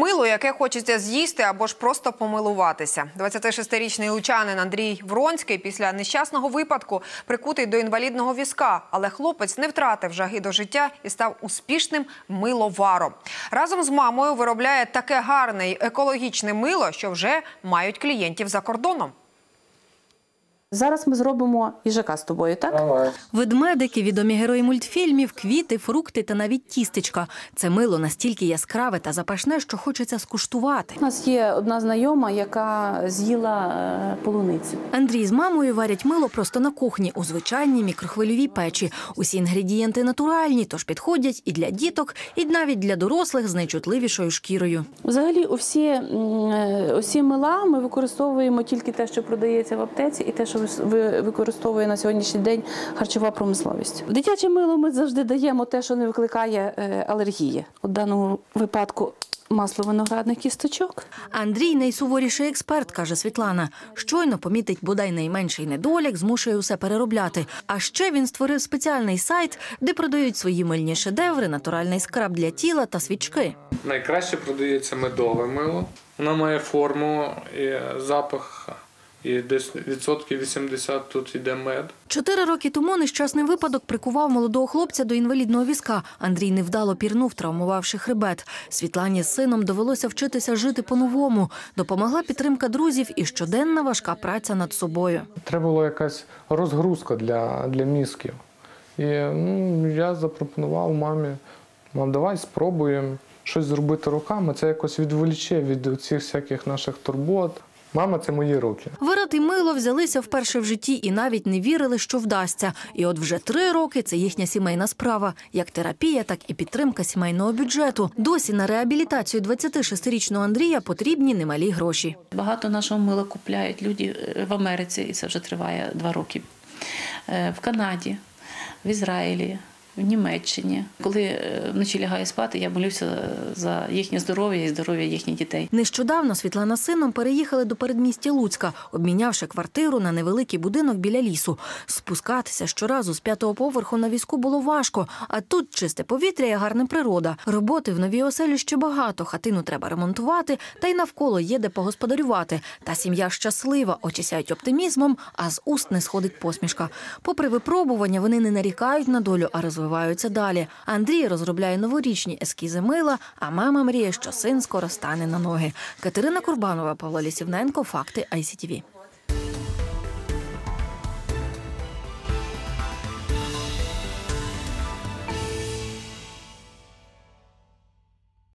Мило, яке хочеться з'їсти або ж просто помилуватися. 26-річний лучанин Андрій Вронський після нещасного випадку прикутий до інвалідного візка. Але хлопець не втратив жаги до життя і став успішним миловаром. Разом з мамою виробляє таке гарне й екологічне мило, що вже мають клієнтів за кордоном. Зараз ми зробимо їжака з тобою, так? Давай. Ведмедики, відомі герої мультфільмів, квіти, фрукти та навіть тістечка. Це мило настільки яскраве та запашне, що хочеться скуштувати. У нас є одна знайома, яка з'їла полуницю. Андрій з мамою варять мило просто на кухні у звичайній мікрохвильовій печі. Усі інгредієнти натуральні, тож підходять і для діток, і навіть для дорослих з найчутливішою шкірою. Взагалі, усі мила ми використовуємо тільки те, що продається в аптеці, і те, що використовує на сьогоднішній день харчова промисловість. В дитяче мило ми завжди даємо те, що не викликає алергії. У даному випадку масло виноградних кісточок. Андрій – найсуворіший експерт, каже Світлана. Щойно помітить бодай найменший недолік, змушує усе переробляти. А ще він створив спеціальний сайт, де продають свої мильні шедеври, натуральний скраб для тіла та свічки. Найкраще продається медове мило. Воно має форму і запах. І десь 80% тут йде мед. 4 роки тому нещасний випадок прикував молодого хлопця до інвалідного візка. Андрій невдало пірнув, травмувавши хребет. Світлані з сином довелося вчитися жити по-новому. Допомогла підтримка друзів і щоденна важка праця над собою. Треба була якась розгрузка для мізків. І я запропонував мамі, мам, давай спробуємо щось зробити руками. Це якось відволіче від цих всяких наших турбот. Мама – це мої руки. Варити мило взялися вперше в житті і навіть не вірили, що вдасться. І от вже 3 роки – це їхня сімейна справа. Як терапія, так і підтримка сімейного бюджету. Досі на реабілітацію 26-річного Андрія потрібні немалі гроші. Багато нашого мила купляють люди в Америці, і це вже триває 2 роки. В Канаді, в Ізраїлі, в Німеччині. Коли вночі лягаю спати, я молюся за їхнє здоров'я і здоров'я їхніх дітей. Нещодавно Світлана з сином переїхали до передмістя Луцька, обмінявши квартиру на невеликий будинок біля лісу. Спускатися щоразу з 5-го поверху на візку було важко, а тут чисте повітря і гарна природа. Роботи в новій оселі ще багато, хатину треба ремонтувати, та й навколо є де погосподарювати. Та сім'я щаслива, очі сяють оптимізмом, а з уст не сходить посмішка. Попри випробування, вони не нарікають на долю, а розвиваються далі. Андрій розробляє новорічні ескізи мила, а мама мріє, що син скоро стане на ноги. Катерина Курбанова, Павло Лісівненко, Факти ICTV.